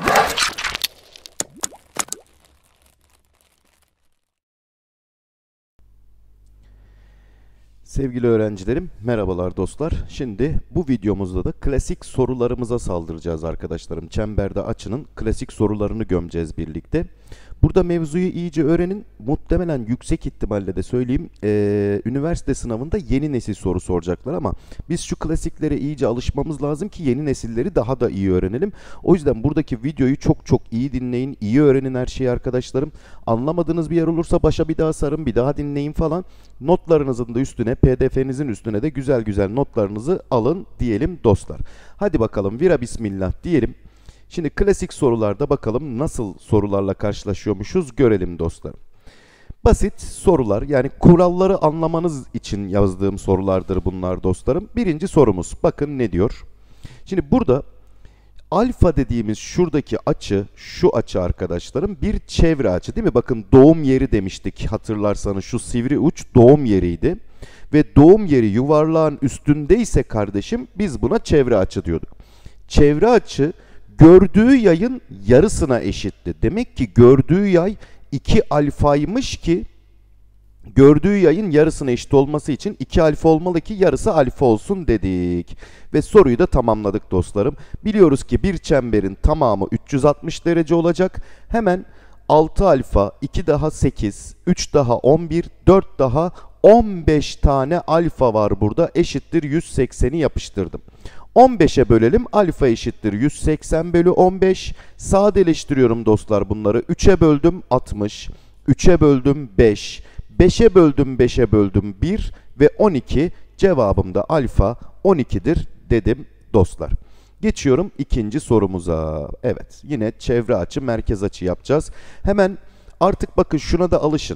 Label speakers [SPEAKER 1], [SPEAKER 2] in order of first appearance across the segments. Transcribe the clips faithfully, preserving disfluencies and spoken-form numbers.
[SPEAKER 1] Sevgili öğrencilerim, merhabalar dostlar. Şimdi bu videomuzda da klasik sorularımıza saldıracağız arkadaşlarım. Çemberde açının klasik sorularını gömeceğiz birlikte. Burada mevzuyu iyice öğrenin. Muhtemelen yüksek ihtimalle de söyleyeyim, ee, üniversite sınavında yeni nesil soru soracaklar ama biz şu klasiklere iyice alışmamız lazım ki yeni nesilleri daha da iyi öğrenelim. O yüzden buradaki videoyu çok çok iyi dinleyin, iyi öğrenin her şeyi arkadaşlarım. Anlamadığınız bir yer olursa başa bir daha sarın, bir daha dinleyin falan. Notlarınızın da üstüne, P D F'nizin üstüne de güzel güzel notlarınızı alın diyelim dostlar. Hadi bakalım, vira bismillah diyelim. Şimdi klasik sorularda bakalım nasıl sorularla karşılaşıyormuşuz görelim dostlarım. Basit sorular, yani kuralları anlamanız için yazdığım sorulardır bunlar dostlarım. Birinci sorumuz, bakın ne diyor. Şimdi burada alfa dediğimiz şuradaki açı, şu açı arkadaşlarım bir çevre açı değil mi? Bakın doğum yeri demiştik, hatırlarsanız şu sivri uç doğum yeriydi. Ve doğum yeri yuvarlağın üstündeyse kardeşim biz buna çevre açı diyorduk. Çevre açı gördüğü yayın yarısına eşitti. Demek ki gördüğü yay iki alfaymış ki gördüğü yayın yarısına eşit olması için iki alfa olmalı ki yarısı alfa olsun dedik. Ve soruyu da tamamladık dostlarım. Biliyoruz ki bir çemberin tamamı üç yüz altmış derece olacak. Hemen altı alfa, iki daha sekiz, üç daha on bir, dört daha on beş tane alfa var burada. Eşittir yüz sekseni yapıştırdım. on beşe bölelim. Alfa eşittir yüz seksen bölü on beş. Sadeleştiriyorum dostlar bunları. üçe böldüm altmış. üçe böldüm beş. beşe böldüm beşe böldüm bir. Ve on iki. Cevabım da alfa on iki'dir dedim dostlar. Geçiyorum ikinci sorumuza. Evet, yine çevre açı, merkez açı yapacağız. Hemen artık bakın şuna da alışın.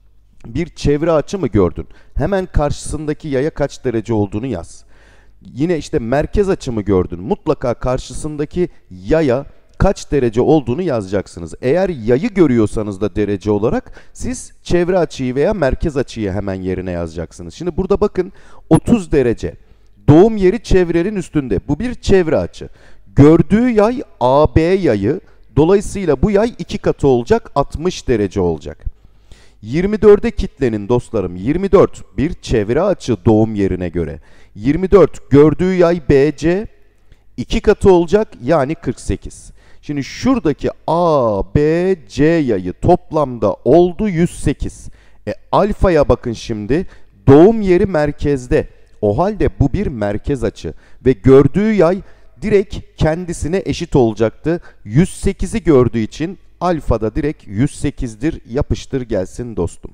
[SPEAKER 1] Bir çevre açı mı gördün? Hemen karşısındaki yaya kaç derece olduğunu yaz. Yine işte merkez açı mı gördün? Mutlaka karşısındaki yaya kaç derece olduğunu yazacaksınız. Eğer yayı görüyorsanız da derece olarak siz çevre açıyı veya merkez açıyı hemen yerine yazacaksınız. Şimdi burada bakın otuz derece. Doğum yeri çevrenin üstünde. Bu bir çevre açı. Gördüğü yay A B yayı. Dolayısıyla bu yay iki katı olacak, altmış derece olacak. yirmi dört'e kitlenin dostlarım. yirmi dört bir çevre açı doğum yerine göre. yirmi dört gördüğü yay B C iki katı olacak, yani kırk sekiz. Şimdi şuradaki A B C yayı toplamda oldu yüz sekiz. E, alfaya bakın şimdi, doğum yeri merkezde. O halde bu bir merkez açı ve gördüğü yay direkt kendisine eşit olacaktı. yüz sekizi gördüğü için alfa da direkt yüz sekiz'dir. Yapıştır gelsin dostum.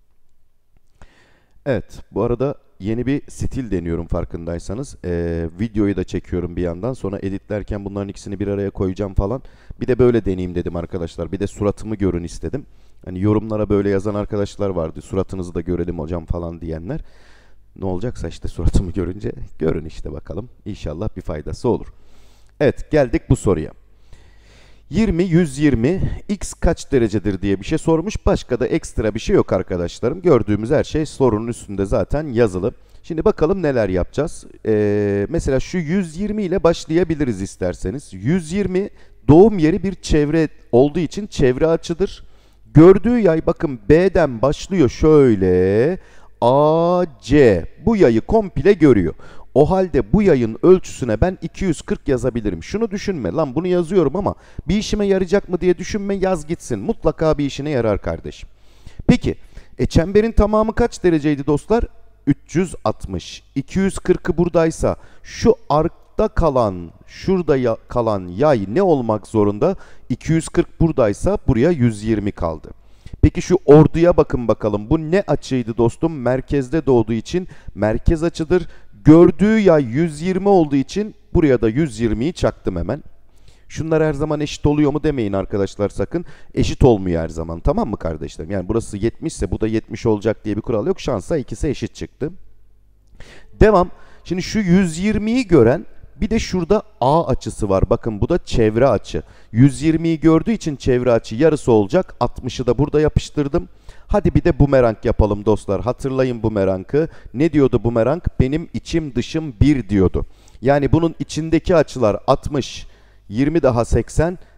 [SPEAKER 1] Evet, bu arada yeni bir stil deniyorum farkındaysanız. Ee, videoyu da çekiyorum bir yandan. Sonra editlerken bunların ikisini bir araya koyacağım falan. Bir de böyle deneyeyim dedim arkadaşlar. Bir de suratımı görün istedim. Hani yorumlara böyle yazan arkadaşlar vardı. Suratınızı da görelim hocam falan diyenler. Ne olacaksa işte suratımı görünce görün işte bakalım. İnşallah bir faydası olur. Evet, geldik bu soruya. yirmi, yüz yirmi, x kaç derecedir diye bir şey sormuş. Başka da ekstra bir şey yok arkadaşlarım. Gördüğümüz her şey sorunun üstünde zaten yazılı. Şimdi bakalım neler yapacağız. Ee, mesela şu yüz yirmi ile başlayabiliriz isterseniz. yüz yirmi doğum yeri bir çevre olduğu için çevre açıdır. Gördüğü yay bakın B'den başlıyor şöyle. A C bu yayı komple görüyor. O halde bu yayın ölçüsüne ben iki yüz kırk yazabilirim. Şunu düşünme, lan bunu yazıyorum ama bir işime yarayacak mı diye düşünme, yaz gitsin. Mutlaka bir işine yarar kardeşim. Peki, e çemberin tamamı kaç dereceydi dostlar? üç yüz altmış. iki yüz kırk'ı buradaysa şu arkta kalan, şurada ya kalan yay ne olmak zorunda? iki yüz kırk buradaysa buraya yüz yirmi kaldı. Peki şu orduya bakın bakalım. Bu ne açıydı dostum? Merkezde doğduğu için merkez açıdır. Gördüğü yay yüz yirmi olduğu için buraya da yüz yirmi'yi çaktım hemen. Şunlar her zaman eşit oluyor mu demeyin arkadaşlar sakın. Eşit olmuyor her zaman, tamam mı kardeşlerim? Yani burası yetmiş ise bu da yetmiş olacak diye bir kural yok. Şansa ikisi eşit çıktı. Devam. Şimdi şu yüz yirmi'yi gören bir de şurada A açısı var. Bakın bu da çevre açı. yüz yirmi'yi gördüğü için çevre açı yarısı olacak. altmış'ı da burada yapıştırdım. Hadi bir de bumerang yapalım dostlar. Hatırlayın bumerangı. Ne diyordu bumerang? Benim içim dışım bir diyordu. Yani bunun içindeki açılar altmış, yirmi daha seksen,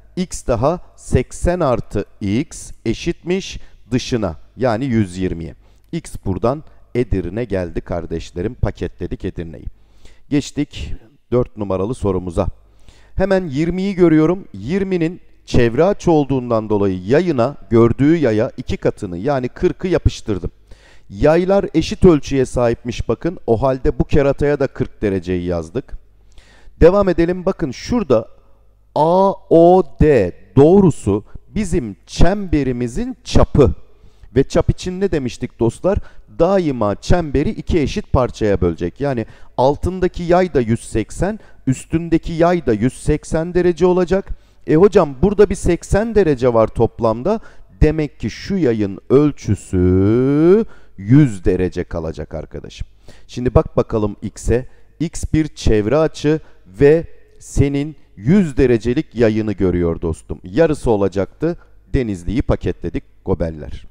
[SPEAKER 1] X daha seksen artı x eşitmiş dışına, yani yüz yirmiye. X buradan Edirne geldi kardeşlerim. Paketledik Edirne'yi. Geçtik dört numaralı sorumuza. Hemen yirmiyi görüyorum. yirminin çevre açı olduğundan dolayı yayına, gördüğü yaya iki katını yani kırkı yapıştırdım. Yaylar eşit ölçüye sahipmiş bakın. O halde bu kerataya da kırk dereceyi yazdık. Devam edelim. Bakın şurada A O D doğrusu bizim çemberimizin çapı. Ve çap için ne demiştik dostlar? Daima çemberi iki eşit parçaya bölecek. Yani altındaki yay da yüz seksen, üstündeki yay da yüz seksen derece olacak. E hocam burada bir seksen derece var toplamda. Demek ki şu yayın ölçüsü yüz derece kalacak arkadaşım. Şimdi bak bakalım x'e. X bir çevre açı ve senin yüz derecelik yayını görüyor dostum. Yarısı olacaktı. Denizli'yi paketledik gobeller.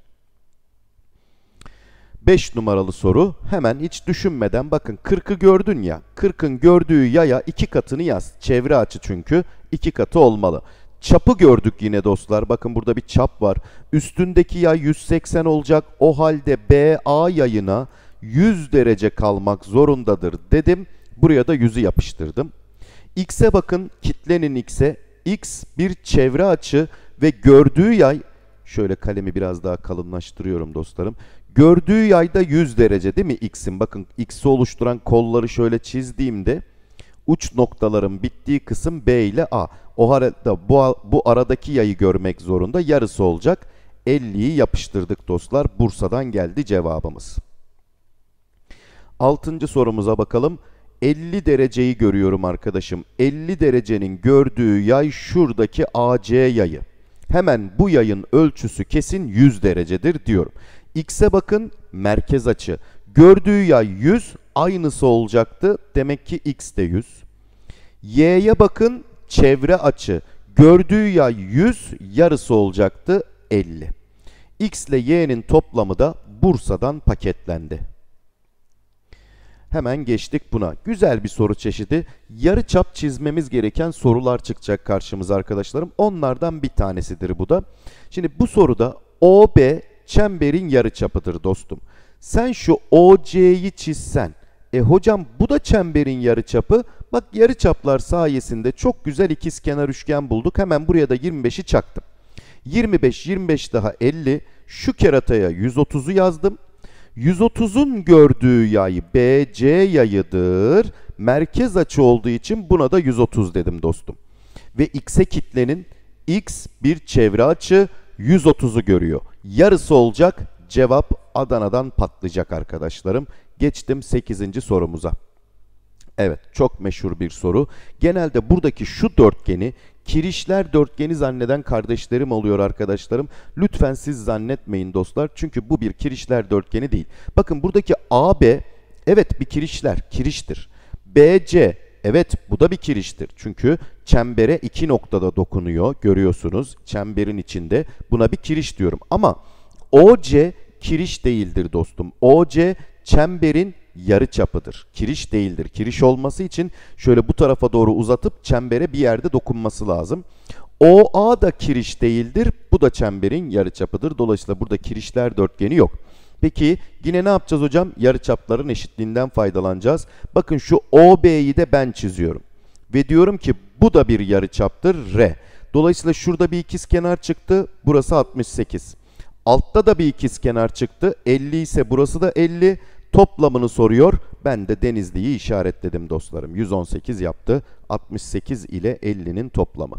[SPEAKER 1] beş numaralı soru. Hemen hiç düşünmeden bakın kırkı gördün ya. kırkın gördüğü yaya iki katını yaz. Çevre açı çünkü iki katı olmalı. Çapı gördük yine dostlar. Bakın burada bir çap var. Üstündeki yay yüz seksen olacak. O halde B A yayına yüz derece kalmak zorundadır dedim. Buraya da yüzü yapıştırdım. X'e bakın. Kitlenin X'e. X bir çevre açı ve gördüğü yay, şöyle kalemi biraz daha kalınlaştırıyorum dostlarım. Gördüğü yayda yüz derece değil mi X'in? Bakın X'i oluşturan kolları şöyle çizdiğimde uç noktaların bittiği kısım B ile A. O arada bu, bu aradaki yayı görmek zorunda. Yarısı olacak. elliyi yapıştırdık dostlar. Bursa'dan geldi cevabımız. Altıncı sorumuza bakalım. elli dereceyi görüyorum arkadaşım. elli derecenin gördüğü yay şuradaki A C yayı. Hemen bu yayın ölçüsü kesin yüz derecedir diyorum. X'e bakın, merkez açı. Gördüğü yay yüz, aynısı olacaktı. Demek ki X de yüz. Y'ye bakın, çevre açı. Gördüğü yay yüz, yarısı olacaktı elli. X ile Y'nin toplamı da Bursa'dan paketlendi. Hemen geçtik buna. Güzel bir soru çeşidi. Yarıçap çizmemiz gereken sorular çıkacak karşımıza arkadaşlarım. Onlardan bir tanesidir bu da. Şimdi bu soruda O B çemberin yarıçapıdır dostum. Sen şu O C'yi çizsen, e hocam bu da çemberin yarıçapı. Bak yarıçaplar sayesinde çok güzel ikizkenar üçgen bulduk. Hemen buraya da yirmi beşi çaktım. yirmi beş, yirmi beş daha elli. Şu kerataya yüz otuzu yazdım. yüz otuzun gördüğü yay B C yayıdır. Merkez açı olduğu için buna da yüz otuz dedim dostum. Ve X'e kitlenin X bir çevre açı, yüz otuzu görüyor. Yarısı olacak. Cevap Adana'dan patlayacak arkadaşlarım. Geçtim sekizinci sorumuza. Evet, çok meşhur bir soru. Genelde buradaki şu dörtgeni kirişler dörtgeni zanneden kardeşlerim oluyor arkadaşlarım. Lütfen siz zannetmeyin dostlar. Çünkü bu bir kirişler dörtgeni değil. Bakın buradaki A B, evet bir kirişler, kiriştir. B C, evet bu da bir kiriştir. Çünkü çembere iki noktada dokunuyor. Görüyorsunuz çemberin içinde. Buna bir kiriş diyorum. Ama O C kiriş değildir dostum. O C çemberin yarıçapıdır. Kiriş değildir. Kiriş olması için şöyle bu tarafa doğru uzatıp çembere bir yerde dokunması lazım. O A da kiriş değildir. Bu da çemberin yarıçapıdır. Dolayısıyla burada kirişler dörtgeni yok. Peki yine ne yapacağız hocam? Yarıçapların eşitliğinden faydalanacağız. Bakın şu O B'yi de ben çiziyorum. Ve diyorum ki bu da bir yarıçaptır R. Dolayısıyla şurada bir ikizkenar çıktı. Burası altmış sekiz. Altta da bir ikizkenar çıktı. elli ise burası da elli. Toplamını soruyor. Ben de Denizli'yi işaretledim dostlarım. yüz on sekiz yaptı. altmış sekiz ile ellinin toplamı.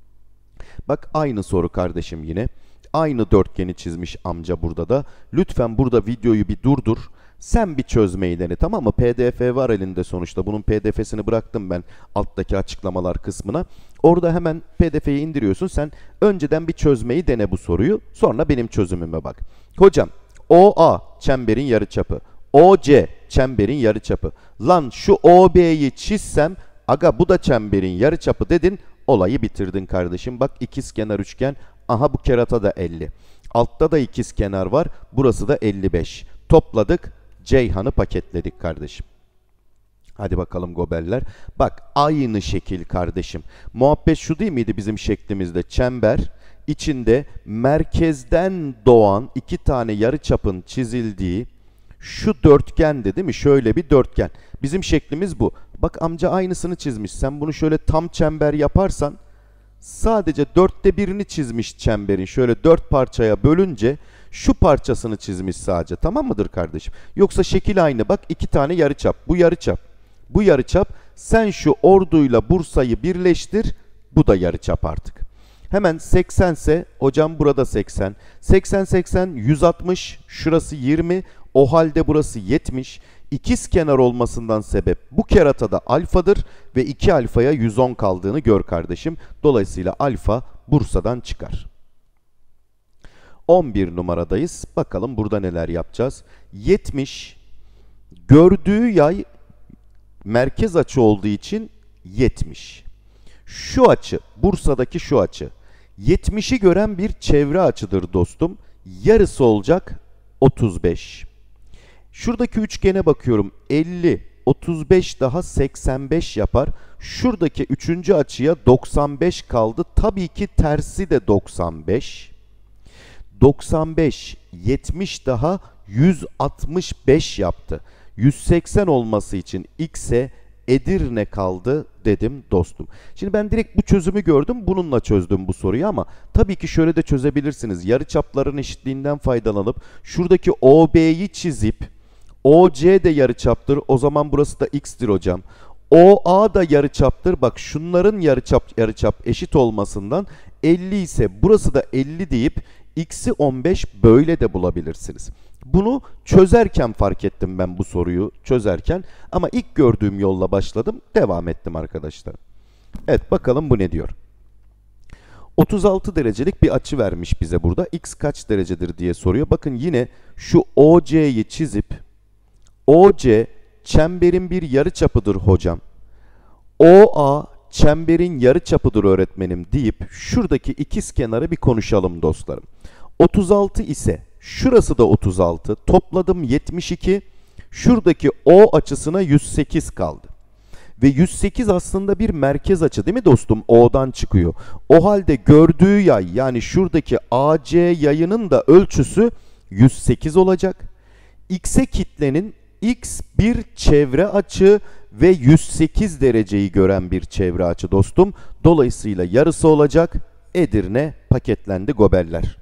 [SPEAKER 1] Bak aynı soru kardeşim yine. Aynı dörtgeni çizmiş amca burada da. Lütfen burada videoyu bir durdur. Sen bir çözmeyi dene, tamam mı? P D F var elinde sonuçta. Bunun P D F'sini bıraktım ben alttaki açıklamalar kısmına. Orada hemen P D F'yi indiriyorsun. Sen önceden bir çözmeyi dene bu soruyu. Sonra benim çözümüme bak. Hocam O A çemberin yarıçapı. O C çemberin yarıçapı. Lan şu O B'yi çizsem, aga bu da çemberin yarıçapı dedin, olayı bitirdin kardeşim. Bak ikizkenar üçgen. Aha bu kerata da elli. Altta da ikizkenar var. Burası da elli beş. Topladık. Ceyhan'ı paketledik kardeşim. Hadi bakalım gobeller. Bak aynı şekil kardeşim. Muhabbet şu değil miydi bizim şeklimizde? Çember içinde merkezden doğan iki tane yarıçapın çizildiği şu dörtgendi değil mi? Şöyle bir dörtgen. Bizim şeklimiz bu. Bak amca aynısını çizmiş. Sen bunu şöyle tam çember yaparsan sadece dörtte birini çizmiş çemberin. Şöyle dört parçaya bölünce şu parçasını çizmiş sadece. Tamam mıdır kardeşim? Yoksa şekil aynı. Bak iki tane yarıçap. Bu yarıçap. Bu yarıçap. Sen şu orduyla Bursa'yı birleştir. Bu da yarıçap artık. Hemen seksen ise hocam burada seksen. seksen seksen yüz altmış. Şurası yirmi. O halde burası yetmiş. İkizkenar olmasından sebep bu keratada alfadır ve iki alfaya yüz on kaldığını gör kardeşim. Dolayısıyla alfa Bursa'dan çıkar. on bir numaradayız. Bakalım burada neler yapacağız. yetmiş gördüğü yay merkez açı olduğu için yetmiş. Şu açı, Bursa'daki şu açı yetmişi gören bir çevre açıdır dostum. Yarısı olacak otuz beş. Şuradaki üçgene bakıyorum. elli, otuz beş daha seksen beş yapar. Şuradaki üçüncü açıya doksan beş kaldı. Tabii ki tersi de doksan beş. doksan beş, yetmiş daha yüz altmış beş yaptı. yüz seksen olması için x'e Edirne kaldı dedim dostum. Şimdi ben direkt bu çözümü gördüm. Bununla çözdüm bu soruyu ama tabii ki şöyle de çözebilirsiniz. Yarıçapların eşitliğinden faydalanıp şuradaki O B'yi çizip O C de yarıçaptır. O zaman burası da x'tir hocam. O A da yarıçaptır. Bak şunların yarıçap yarıçap eşit olmasından elli ise burası da elli deyip x'i on beş böyle de bulabilirsiniz. Bunu çözerken fark ettim ben bu soruyu çözerken ama ilk gördüğüm yolla başladım, devam ettim arkadaşlar. Evet bakalım bu ne diyor. otuz altı derecelik bir açı vermiş bize burada. X kaç derecedir diye soruyor. Bakın yine şu O C'yi çizip O C çemberin bir yarıçapıdır hocam. O A çemberin yarıçapıdır öğretmenim deyip şuradaki ikizkenarı bir konuşalım dostlarım. otuz altı ise şurası da otuz altı. Topladım yetmiş iki. Şuradaki O açısına yüz sekiz kaldı. Ve yüz sekiz aslında bir merkez açı değil mi dostum? O'dan çıkıyor. O halde gördüğü yay yani şuradaki A C yayının da ölçüsü yüz sekiz olacak. X'e kitlenin X bir çevre açı ve yüz sekiz dereceyi gören bir çevre açı dostum. Dolayısıyla yarısı olacak. Edirne paketlendi gobeller.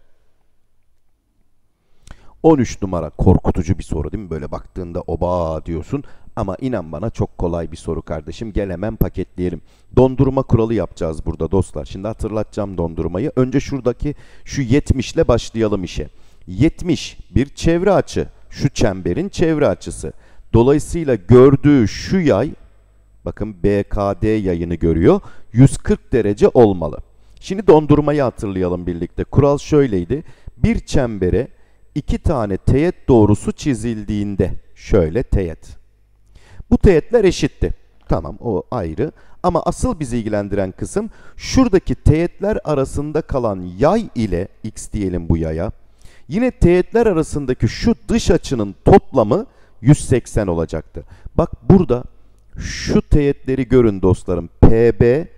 [SPEAKER 1] on üç numara korkutucu bir soru değil mi? Böyle baktığında oba diyorsun ama inan bana çok kolay bir soru kardeşim. Gel hemen paketleyelim. Dondurma kuralı yapacağız burada dostlar. Şimdi hatırlatacağım dondurmayı. Önce şuradaki şu yetmiş ile başlayalım işe. yetmiş bir çevre açı. Şu çemberin çevre açısı. Dolayısıyla gördüğü şu yay, bakın B K D yayını görüyor. yüz kırk derece olmalı. Şimdi dondurmayı hatırlayalım birlikte. Kural şöyleydi. Bir çembere iki tane teğet doğrusu çizildiğinde şöyle teğet. Bu teğetler eşitti. Tamam o ayrı. Ama asıl bizi ilgilendiren kısım şuradaki teğetler arasında kalan yay ile x diyelim bu yaya. Yine teğetler arasındaki şu dış açının toplamı yüz seksen olacaktı. Bak burada şu teğetleri görün dostlarım. P B,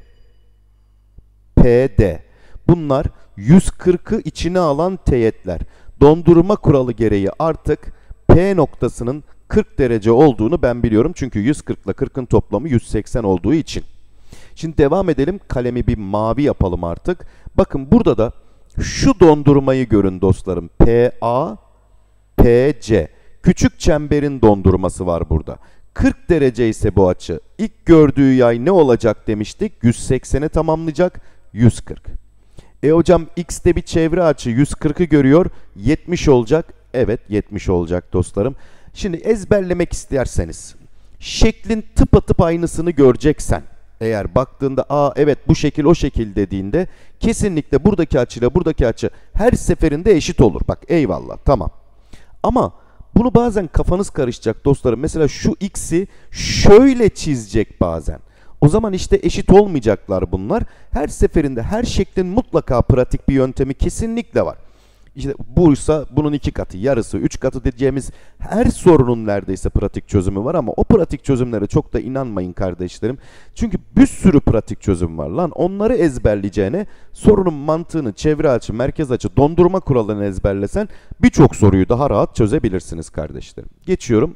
[SPEAKER 1] P D. Bunlar yüz kırkı içine alan teğetler. Dondurma kuralı gereği artık P noktasının kırk derece olduğunu ben biliyorum. Çünkü yüz kırk ile kırkın toplamı yüz seksen olduğu için. Şimdi devam edelim. Kalemi bir mavi yapalım artık. Bakın burada da şu dondurmayı görün dostlarım. P A, P C. Küçük çemberin dondurması var burada. kırk derece ise bu açı. İlk gördüğü yay ne olacak demiştik? yüz sekseni tamamlayacak. yüz kırk. E hocam x'te bir çevre açı yüz kırkı görüyor. yetmiş olacak. Evet yetmiş olacak dostlarım. Şimdi ezberlemek isterseniz şeklin tıpatıp aynısını göreceksen eğer baktığında aa evet bu şekil o şekil dediğinde kesinlikle buradaki açıyla buradaki açı her seferinde eşit olur. Bak eyvallah tamam. Ama bunu bazen kafanız karışacak dostlarım. Mesela şu x'i şöyle çizecek bazen. O zaman işte eşit olmayacaklar bunlar. Her seferinde her şeklin mutlaka pratik bir yöntemi kesinlikle var. işte buysa bunun iki katı, yarısı, üç katı diyeceğimiz her sorunun neredeyse pratik çözümü var ama o pratik çözümlere çok da inanmayın kardeşlerim. Çünkü bir sürü pratik çözüm var lan. Onları ezberleyeceğine sorunun mantığını, çevre açı, merkez açı, dondurma kuralını ezberlesen birçok soruyu daha rahat çözebilirsiniz kardeşlerim. Geçiyorum.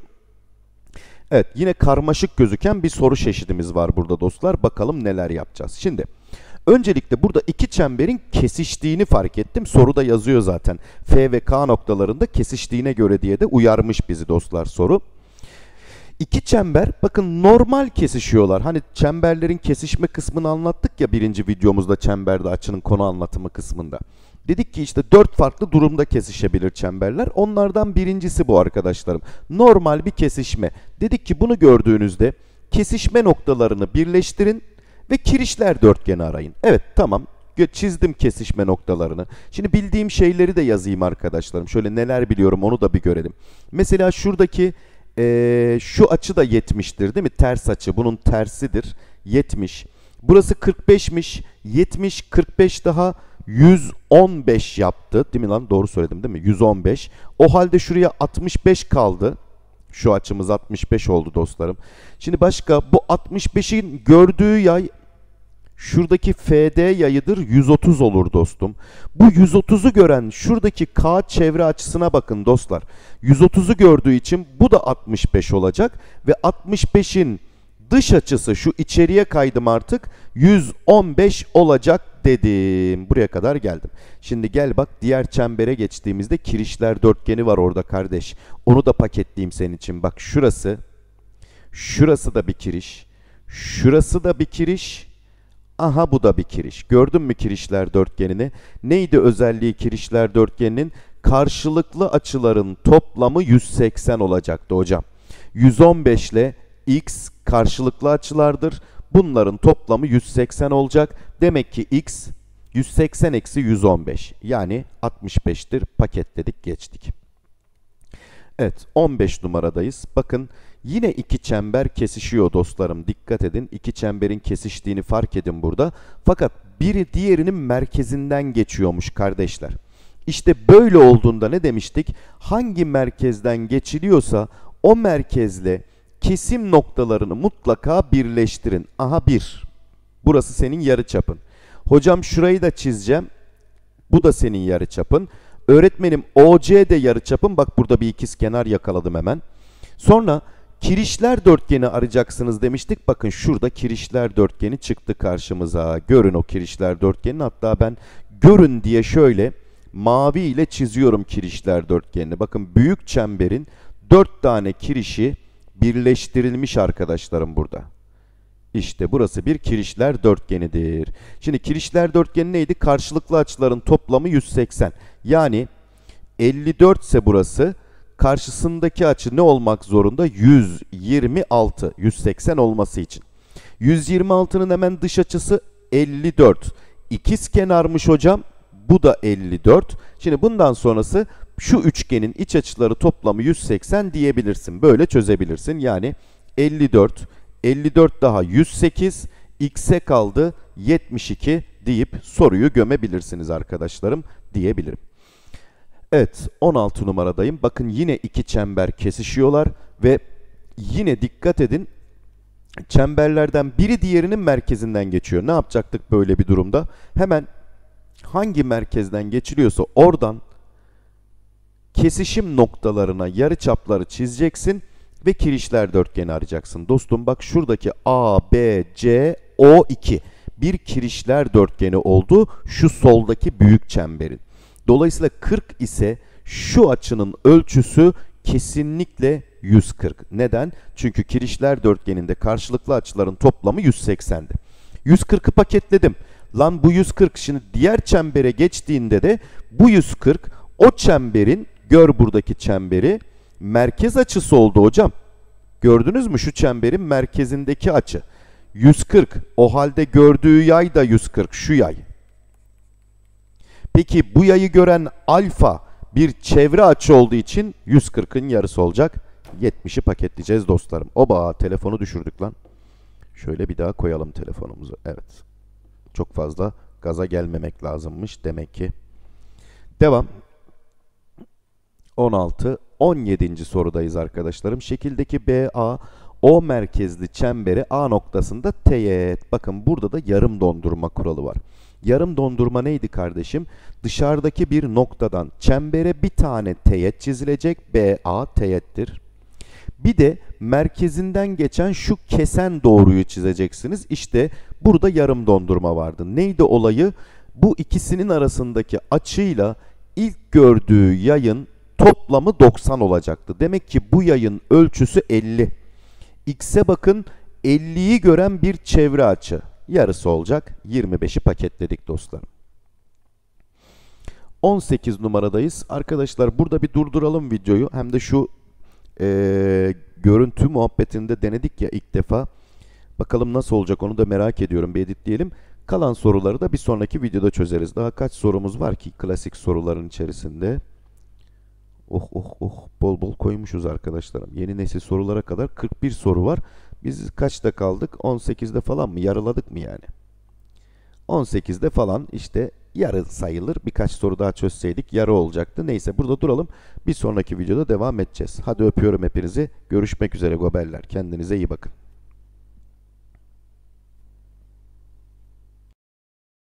[SPEAKER 1] Evet, yine karmaşık gözüken bir soru çeşidimiz var burada dostlar. Bakalım neler yapacağız. Şimdi öncelikle burada iki çemberin kesiştiğini fark ettim. Soruda yazıyor zaten. F ve K noktalarında kesiştiğine göre diye de uyarmış bizi dostlar soru. İki çember bakın normal kesişiyorlar. Hani çemberlerin kesişme kısmını anlattık ya birinci videomuzda çemberde açının konu anlatımı kısmında. Dedik ki işte dört farklı durumda kesişebilir çemberler. Onlardan birincisi bu arkadaşlarım. Normal bir kesişme. Dedik ki bunu gördüğünüzde kesişme noktalarını birleştirin ve kirişler dörtgeni arayın. Evet, tamam, çizdim kesişme noktalarını. Şimdi bildiğim şeyleri de yazayım arkadaşlarım. Şöyle neler biliyorum onu da bir görelim. Mesela şuradaki ee, şu açı da yetmiştir değil mi? Ters açı bunun tersidir. yetmiş. Burası kırk beşmiş. yetmiş, kırk beş daha yüz on beş yaptı. Değil mi lan? Doğru söyledim değil mi? yüz on beş. O halde şuraya altmış beş kaldı. Şu açımız altmış beş oldu dostlarım. Şimdi başka bu altmış beşin gördüğü yay şuradaki F D yayıdır, yüz otuz olur dostum. Bu yüz otuzu gören şuradaki K çevre açısına bakın dostlar. yüz otuzu gördüğü için bu da altmış beş olacak ve altmış beşin dış açısı şu içeriye kaydım artık yüz on beş olacak dedim. Buraya kadar geldim. Şimdi gel bak diğer çembere geçtiğimizde kirişler dörtgeni var orada kardeş. Onu da paketleyeyim senin için. Bak şurası, şurası da bir kiriş, şurası da bir kiriş. Aha bu da bir kiriş. Gördün mü kirişler dörtgenini? Neydi özelliği kirişler dörtgeninin? Karşılıklı açıların toplamı yüz seksen olacaktı hocam. yüz on beş ile x karşılıklı açılardır. Bunların toplamı yüz seksen olacak. Demek ki x yüz seksen eksi yüz on beş yani altmış beştir. Paketledik geçtik. Evet, on beş numaradayız. Bakın yine iki çember kesişiyor dostlarım. Dikkat edin. İki çemberin kesiştiğini fark edin burada. Fakat biri diğerinin merkezinden geçiyormuş kardeşler. İşte böyle olduğunda ne demiştik? Hangi merkezden geçiliyorsa o merkezle kesim noktalarını mutlaka birleştirin. Aha bir. Burası senin yarıçapın. Hocam şurayı da çizeceğim. Bu da senin yarıçapın. Öğretmenim O C de yarıçapın. Bak burada bir ikizkenar yakaladım hemen. Sonra kirişler dörtgeni arayacaksınız demiştik. Bakın şurada kirişler dörtgeni çıktı karşımıza. Görün o kirişler dörtgenini. Hatta ben görün diye şöyle mavi ile çiziyorum kirişler dörtgenini. Bakın büyük çemberin dört tane kirişi birleştirilmiş arkadaşlarım burada. İşte burası bir kirişler dörtgenidir. Şimdi kirişler dörtgeni neydi? Karşılıklı açıların toplamı yüz seksen. Yani elli dört ise burası, karşısındaki açı ne olmak zorunda? yüz yirmi altı. yüz seksen olması için. yüz yirmi altının hemen dış açısı elli dört. İkizkenarmış hocam. Bu da elli dört. Şimdi bundan sonrası şu üçgenin iç açıları toplamı yüz seksen diyebilirsin. Böyle çözebilirsin. Yani elli dört, elli dört daha yüz sekiz, x'e kaldı yetmiş iki deyip soruyu gömebilirsiniz arkadaşlarım diyebilirim. Evet, on altı numaradayım. Bakın yine iki çember kesişiyorlar ve yine dikkat edin. Çemberlerden biri diğerinin merkezinden geçiyor. Ne yapacaktık böyle bir durumda? Hemen hangi merkezden geçiliyorsa oradan kesişim noktalarına yarıçapları çizeceksin ve kirişler dörtgeni arayacaksın. Dostum bak şuradaki A, B, C, O iki bir kirişler dörtgeni oldu şu soldaki büyük çemberin. Dolayısıyla kırk ise şu açının ölçüsü kesinlikle yüz kırk. Neden? Çünkü kirişler dörtgeninde karşılıklı açıların toplamı yüz seksendi. yüz kırkı paketledim. Lan bu yüz kırk şimdi diğer çembere geçtiğinde de bu yüz kırk o çemberin, gör buradaki çemberi, merkez açısı oldu hocam. Gördünüz mü şu çemberin merkezindeki açı? yüz kırk. O halde gördüğü yay da yüz kırk. Şu yay. Peki bu yayı gören alfa bir çevre açı olduğu için yüz kırkın yarısı olacak. yetmişi paketleyeceğiz dostlarım. Oba, telefonu düşürdük lan. Şöyle bir daha koyalım telefonumuzu. Evet. Çok fazla gaza gelmemek lazımmış demek ki. Devam. on altı, on yedinci sorudayız arkadaşlarım. Şekildeki B A O merkezli çemberi A noktasında teğet. Bakın burada da yarım dondurma kuralı var. Yarım dondurma neydi kardeşim? Dışarıdaki bir noktadan çembere bir tane teğet çizilecek. B A teğettir. Bir de merkezinden geçen şu kesen doğruyu çizeceksiniz. İşte burada yarım dondurma vardı. Neydi olayı? Bu ikisinin arasındaki açıyla ilk gördüğü yayın toplamı doksan olacaktı. Demek ki bu yayın ölçüsü elli. X'e bakın, elliyi gören bir çevre açı. Yarısı olacak. yirmi beşi paketledik dostlarım. on sekiz numaradayız. Arkadaşlar burada bir durduralım videoyu. Hem de şu e, görüntü muhabbetinde denedik ya ilk defa. Bakalım nasıl olacak onu da merak ediyorum. Bir editleyelim. Kalan soruları da bir sonraki videoda çözeriz. Daha kaç sorumuz var ki klasik soruların içerisinde? Oh oh oh, bol bol koymuşuz arkadaşlarım. Yeni nesil sorulara kadar kırk bir soru var. Biz kaçta kaldık? on sekizde falan mı? Yarıladık mı yani? on sekizde falan işte yarı sayılır. Birkaç soru daha çözseydik yarı olacaktı. Neyse burada duralım. Bir sonraki videoda devam edeceğiz. Hadi öpüyorum hepinizi. Görüşmek üzere goberler. Kendinize iyi bakın.